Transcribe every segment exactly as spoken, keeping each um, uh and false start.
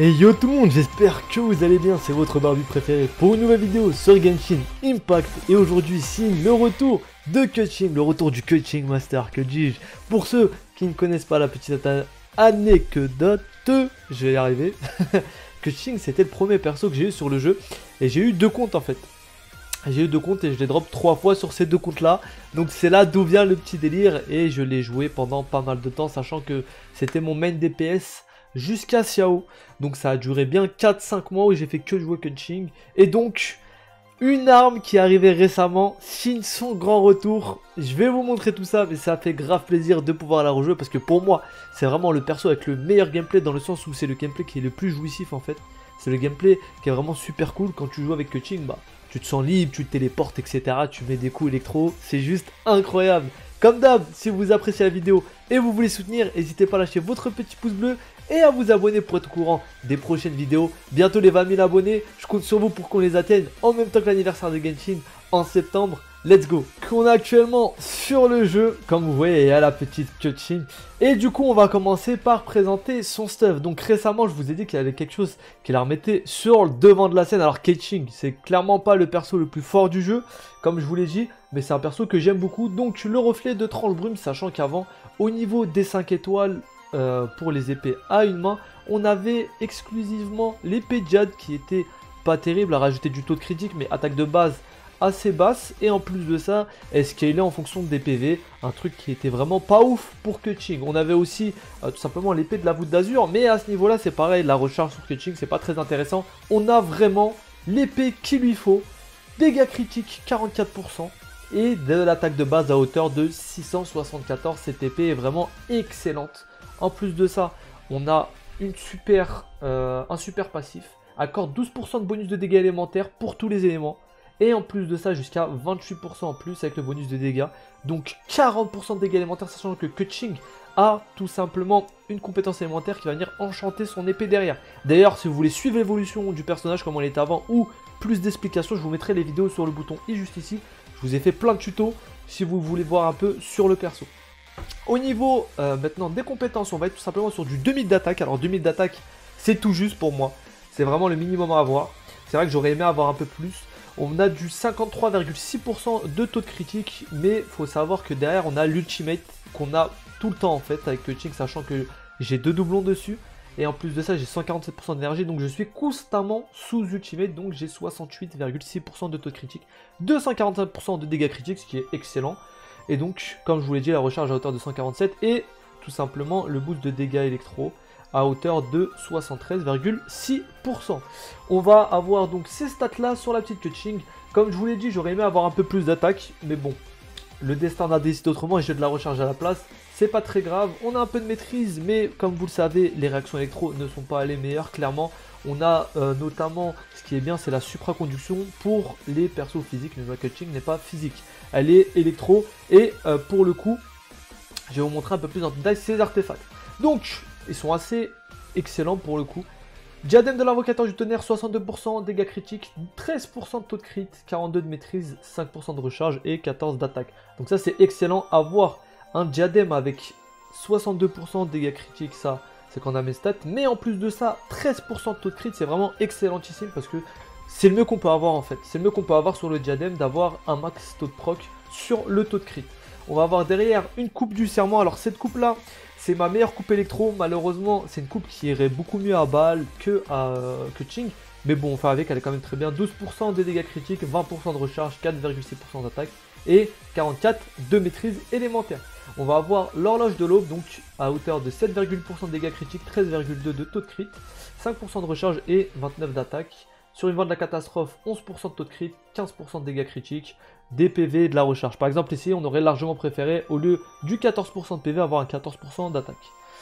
Et yo tout le monde, j'espère que vous allez bien, c'est votre barbu préféré pour une nouvelle vidéo sur Genshin Impact. Et aujourd'hui signe le retour de Keqing, le retour du Keqing Master, que dis-je. Pour ceux qui ne connaissent pas la petite anecdote, je vais y arriver. Keqing c'était le premier perso que j'ai eu sur le jeu, et j'ai eu deux comptes en fait. J'ai eu deux comptes et je les drop trois fois sur ces deux comptes là. Donc c'est là d'où vient le petit délire, et je l'ai joué pendant pas mal de temps, sachant que c'était mon main D P S jusqu'à Xiao. Donc ça a duré bien quatre cinq mois où j'ai fait que jouer Keqing. Et donc une arme qui est arrivée récemment signe son grand retour. Je vais vous montrer tout ça, mais ça fait grave plaisir de pouvoir la rejouer, parce que pour moi c'est vraiment le perso avec le meilleur gameplay, dans le sens où c'est le gameplay qui est le plus jouissif en fait. C'est le gameplay qui est vraiment super cool. Quand tu joues avec Keqing, bah tu te sens libre, tu te téléportes, et cetera. Tu mets des coups électro, c'est juste incroyable. Comme d'hab, si vous appréciez la vidéo et vous voulez soutenir, n'hésitez pas à lâcher votre petit pouce bleu et à vous abonner pour être au courant des prochaines vidéos. Bientôt les vingt mille abonnés, je compte sur vous pour qu'on les atteigne en même temps que l'anniversaire de Genshin en septembre. Let's go. Qu'on a actuellement sur le jeu, comme vous voyez, il y a la petite Keqing. Et du coup, on va commencer par présenter son stuff. Donc récemment, je vous ai dit qu'il y avait quelque chose qui la remettait sur le devant de la scène. Alors Keqing, c'est clairement pas le perso le plus fort du jeu, comme je vous l'ai dit, mais c'est un perso que j'aime beaucoup. Donc le reflet de tranche brume, sachant qu'avant, au niveau des cinq étoiles, euh, pour les épées à une main, on avait exclusivement l'épée Jade qui était pas terrible, à rajouter du taux de critique, mais attaque de base assez basse, et en plus de ça elle scalait en fonction des P V, un truc qui était vraiment pas ouf pour Keqing. On avait aussi euh, tout simplement l'épée de la voûte d'azur, mais à ce niveau là c'est pareil, la recharge sur Keqing c'est pas très intéressant. On a vraiment l'épée qu'il lui faut, dégâts critiques quarante-quatre pour cent et de l'attaque de base à hauteur de six cent soixante-quatorze. Cette épée est vraiment excellente. En plus de ça, on a une super, euh, un super passif, accorde douze pour cent de bonus de dégâts élémentaires pour tous les éléments. Et en plus de ça, jusqu'à vingt-huit pour cent en plus avec le bonus de dégâts. Donc quarante pour cent de dégâts élémentaires, sachant que Keqing a tout simplement une compétence élémentaire qui va venir enchanter son épée derrière. D'ailleurs, si vous voulez suivre l'évolution du personnage comme on était avant, ou plus d'explications, je vous mettrai les vidéos sur le bouton i juste ici. Je vous ai fait plein de tutos si vous voulez voir un peu sur le perso. Au niveau euh, maintenant des compétences, on va être tout simplement sur du deux mille d'attaque. Alors deux mille d'attaque, c'est tout juste pour moi. C'est vraiment le minimum à avoir. C'est vrai que j'aurais aimé avoir un peu plus. On a du cinquante-trois virgule six pour cent de taux de critique, mais il faut savoir que derrière on a l'ultimate qu'on a tout le temps en fait avec Keqing, sachant que j'ai deux doublons dessus, et en plus de ça j'ai cent quarante-sept pour cent d'énergie, donc je suis constamment sous ultimate, donc j'ai soixante-huit virgule six pour cent de taux de critique, deux cent quarante-cinq pour cent de dégâts critiques, ce qui est excellent, et donc comme je vous l'ai dit, la recharge à hauteur de cent quarante-sept, et tout simplement le boost de dégâts électro à hauteur de soixante-treize virgule six pour cent. On va avoir donc ces stats là sur la petite Keqing. Comme je vous l'ai dit, j'aurais aimé avoir un peu plus d'attaque, mais bon, le destin a décidé autrement et j'ai de la recharge à la place. C'est pas très grave, on a un peu de maîtrise, mais comme vous le savez, les réactions électro ne sont pas les meilleures, clairement. On a euh, notamment, ce qui est bien, c'est la supraconduction pour les persos physiques, mais ma Keqing n'est pas physique, elle est électro, et euh, pour le coup, je vais vous montrer un peu plus en détail ces artefacts. Donc, ils sont assez excellents pour le coup. Diadème de l'invocateur du tonnerre, soixante-deux pour cent, dégâts critiques, treize pour cent de taux de crit, quarante-deux de maîtrise, cinq pour cent de recharge et quatorze d'attaque. Donc ça c'est excellent. Avoir un diadème avec soixante-deux pour cent de dégâts critiques, ça c'est quand on a mes stats. Mais en plus de ça, treize pour cent de taux de crit, c'est vraiment excellentissime, parce que c'est le mieux qu'on peut avoir en fait. C'est le mieux qu'on peut avoir sur le diadème, d'avoir un max taux de proc sur le taux de crit. On va avoir derrière une coupe du serment. Alors cette coupe là, c'est ma meilleure coupe électro. Malheureusement, c'est une coupe qui irait beaucoup mieux à balle que à euh, Keqing. Mais bon, enfin avec, elle est quand même très bien. douze pour cent de dégâts critiques, vingt pour cent de recharge, quatre virgule six pour cent d'attaque et quarante-quatre de maîtrise élémentaire. On va avoir l'horloge de l'aube, donc à hauteur de sept virgule deux pour cent de dégâts critiques, treize virgule deux de taux de crit, cinq pour cent de recharge et vingt-neuf d'attaque. Sur une vente de la catastrophe, onze pour cent de taux de crit, quinze pour cent de dégâts critiques, des P V et de la recharge. Par exemple ici, on aurait largement préféré, au lieu du quatorze pour cent de P V, avoir un quatorze pour cent d'attaque.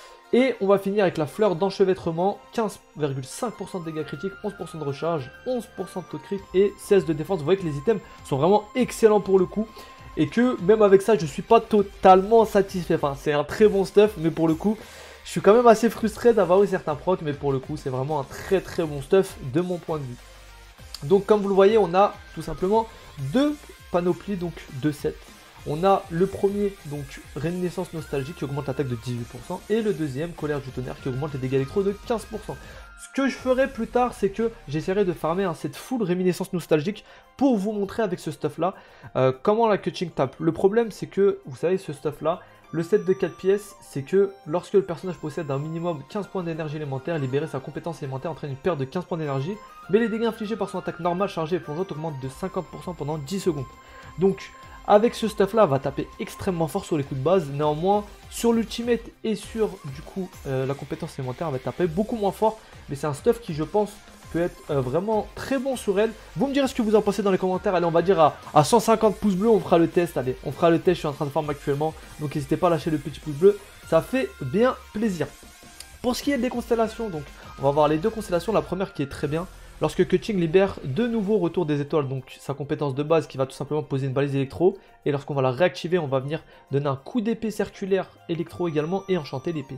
Et on va finir avec la fleur d'enchevêtrement, quinze virgule cinq pour cent de dégâts critiques, onze pour cent de recharge, onze pour cent de taux de crit et seize de défense. Vous voyez que les items sont vraiment excellents pour le coup, et que même avec ça, je ne suis pas totalement satisfait. Enfin, c'est un très bon stuff, mais pour le coup, je suis quand même assez frustré d'avoir eu certains procs, mais pour le coup, c'est vraiment un très très bon stuff de mon point de vue. Donc comme vous le voyez, on a tout simplement deux panoplies, donc deux sets. On a le premier, donc Réminiscence Nostalgique qui augmente l'attaque de dix-huit pour cent. Et le deuxième, Colère du Tonnerre qui augmente les dégâts électro de quinze pour cent. Ce que je ferai plus tard, c'est que j'essaierai de farmer un set full Réminiscence Nostalgique pour vous montrer avec ce stuff là euh, comment la Keqing tape. Le problème c'est que, vous savez, ce stuff là, le set de quatre pièces, c'est que lorsque le personnage possède un minimum quinze points d'énergie élémentaire, libérer sa compétence élémentaire entraîne une perte de quinze points d'énergie, mais les dégâts infligés par son attaque normale, chargée et plongeante augmentent de cinquante pour cent pendant dix secondes. Donc, avec ce stuff là, va taper extrêmement fort sur les coups de base, néanmoins, sur l'ultimate et sur, du coup, euh, la compétence élémentaire, elle va taper beaucoup moins fort, mais c'est un stuff qui, je pense, peut être euh, vraiment très bon sur elle. Vous me direz ce que vous en pensez dans les commentaires. Allez, on va dire à, à cent cinquante pouces bleus, on fera le test. Allez, on fera le test, je suis en train de farm actuellement. Donc n'hésitez pas à lâcher le petit pouce bleu, ça fait bien plaisir. Pour ce qui est des constellations, donc on va voir les deux constellations. La première qui est très bien. Lorsque Keqing libère de nouveau Retour des étoiles, donc sa compétence de base qui va tout simplement poser une balise électro. Et lorsqu'on va la réactiver, on va venir donner un coup d'épée circulaire électro également et enchanter l'épée.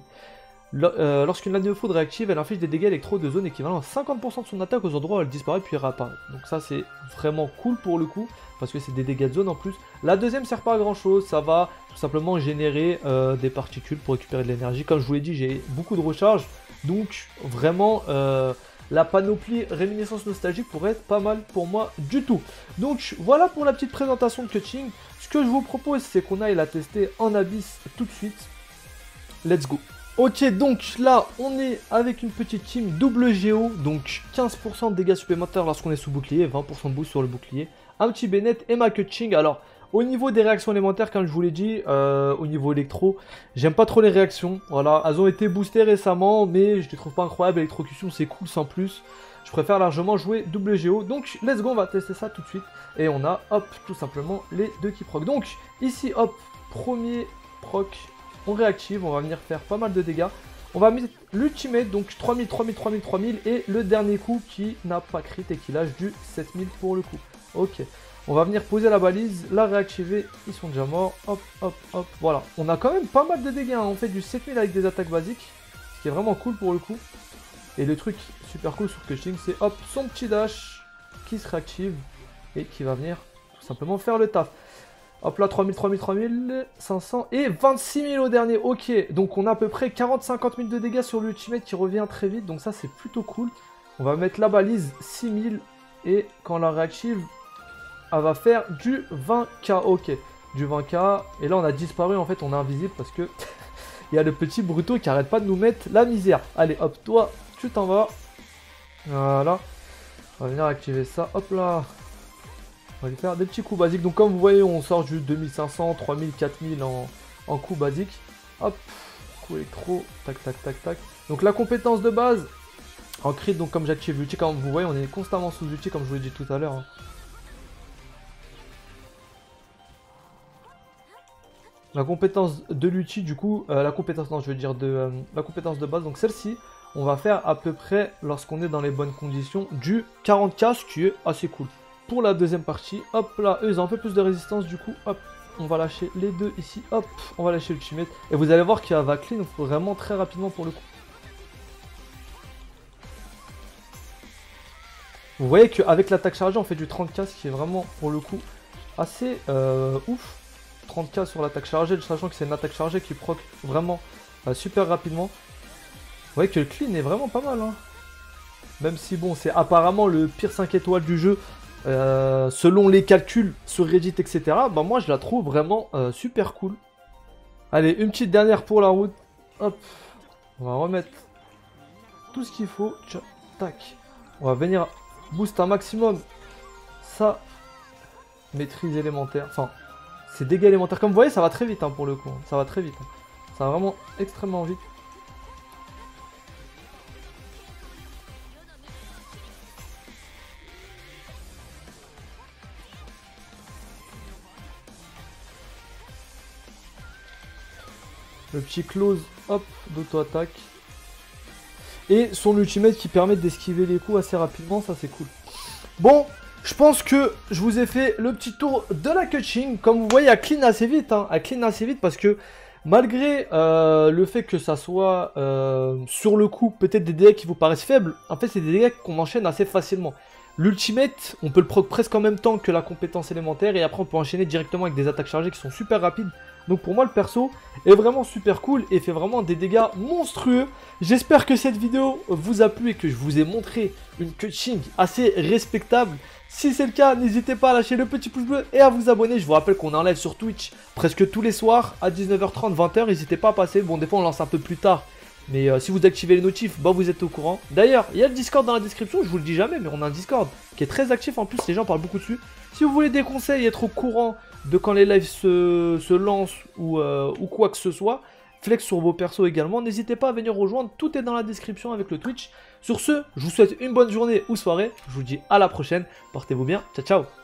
Euh, Lorsqu'une lame de foudre réactive, elle inflige des dégâts électro de zone équivalent à cinquante pour cent de son attaque aux endroits où elle disparaît puis réapparaît. Donc ça c'est vraiment cool pour le coup, parce que c'est des dégâts de zone en plus. La deuxième sert pas à grand chose, ça va tout simplement générer euh, des particules pour récupérer de l'énergie. Comme je vous l'ai dit, j'ai beaucoup de recharge, donc vraiment euh, la panoplie Réminiscence Nostalgique pourrait être pas mal pour moi du tout. Donc voilà pour la petite présentation de Keqing. Ce que je vous propose, c'est qu'on aille la tester en Abyss tout de suite. Let's go. Ok, donc là, on est avec une petite team double Géo, donc quinze pour cent de dégâts supplémentaires lorsqu'on est sous bouclier, vingt pour cent de boost sur le bouclier, un petit Bennett et ma Keqing. Alors, au niveau des réactions élémentaires, comme je vous l'ai dit, euh, au niveau électro, j'aime pas trop les réactions, voilà, elles ont été boostées récemment, mais je les trouve pas incroyables, électrocution c'est cool sans plus, je préfère largement jouer double Géo, donc let's go, on va tester ça tout de suite, et on a, hop, tout simplement les deux qui proc. Donc, ici, hop, premier proc. On réactive, on va venir faire pas mal de dégâts. On va mettre l'ultimate, donc trois mille, trois mille, trois mille, trois mille. Et le dernier coup qui n'a pas crit et qui lâche du sept mille pour le coup. Ok. On va venir poser la balise, la réactiver. Ils sont déjà morts. Hop, hop, hop. Voilà. On a quand même pas mal de dégâts. Hein. On fait du sept mille avec des attaques basiques. Ce qui est vraiment cool pour le coup. Et le truc super cool sur Keqing, c'est hop, son petit dash qui se réactive. Et qui va venir tout simplement faire le taf. Hop là, trois mille, trois mille, trois mille, cinq cents et vingt-six mille au dernier. Ok, donc on a à peu près quarante à cinquante mille de dégâts sur l'ultimate qui revient très vite. Donc ça, c'est plutôt cool. On va mettre la balise six mille et quand on la réactive, elle va faire du vingt K. Ok, du vingt K. Et là, on a disparu. En fait, on est invisible parce que il y a le petit Bruto qui arrête pas de nous mettre la misère. Allez, hop, toi, tu t'en vas. Voilà. On va venir activer ça. Hop là. On va lui faire des petits coups basiques. Donc comme vous voyez, on sort du deux mille cinq cents, trois mille, quatre mille en, en coups basiques. Hop, coup électro, tac, tac, tac, tac. Donc la compétence de base, en crit, donc comme j'active l'ulti, comme vous voyez, on est constamment sous ulti, comme je vous l'ai dit tout à l'heure. Hein. La compétence de l'ulti, du coup, euh, la compétence, non, je veux dire de euh, la compétence de base, donc celle-ci, on va faire à peu près, lorsqu'on est dans les bonnes conditions, du quarante K, ce qui est assez cool. Pour la deuxième partie, hop là, eux ils ont un peu plus de résistance, du coup, hop, on va lâcher les deux ici, hop, on va lâcher l'ultimate. Et vous allez voir qu'il va clean vraiment très rapidement pour le coup. Vous voyez qu'avec l'attaque chargée, on fait du trente K, ce qui est vraiment, pour le coup, assez euh, ouf. trente K sur l'attaque chargée, sachant que c'est une attaque chargée qui proc vraiment euh, super rapidement. Vous voyez que le clean est vraiment pas mal, hein. Même si bon, c'est apparemment le pire cinq étoiles du jeu, euh, selon les calculs sur Reddit, et cetera. Bah moi je la trouve vraiment euh, super cool. Allez, une petite dernière pour la route. Hop, on va remettre tout ce qu'il faut. Tac. On va venir boost un maximum. Ça, maîtrise élémentaire. Enfin, c'est dégâts élémentaires. Comme vous voyez, ça va très vite hein, pour le coup. Ça va très vite. Hein. Ça va vraiment extrêmement vite. Le petit close, hop, d'auto-attaque. Et son ultimate qui permet d'esquiver les coups assez rapidement, ça c'est cool. Bon, je pense que je vous ai fait le petit tour de la Keqing. Comme vous voyez, elle clean assez vite. Hein. Elle clean assez vite parce que malgré euh, le fait que ça soit euh, sur le coup peut-être des dégâts qui vous paraissent faibles, en fait c'est des dégâts qu'on enchaîne assez facilement. L'ultimate, on peut le proc presque en même temps que la compétence élémentaire et après on peut enchaîner directement avec des attaques chargées qui sont super rapides. Donc pour moi le perso est vraiment super cool et fait vraiment des dégâts monstrueux. J'espère que cette vidéo vous a plu et que je vous ai montré une Keqing assez respectable. Si c'est le cas, n'hésitez pas à lâcher le petit pouce bleu et à vous abonner. Je vous rappelle qu'on est en live sur Twitch presque tous les soirs à dix-neuf heures trente, vingt heures. N'hésitez pas à passer. Bon, des fois on lance un peu plus tard. Mais euh, si vous activez les notifs, bah vous êtes au courant. D'ailleurs, il y a le Discord dans la description, je vous le dis jamais, mais on a un Discord qui est très actif. En plus, les gens parlent beaucoup dessus. Si vous voulez des conseils, être au courant de quand les lives se, se lancent ou, euh, ou quoi que ce soit, flex sur vos persos également, n'hésitez pas à venir rejoindre. Tout est dans la description avec le Twitch. Sur ce, je vous souhaite une bonne journée ou soirée. Je vous dis à la prochaine. Portez-vous bien. Ciao, ciao.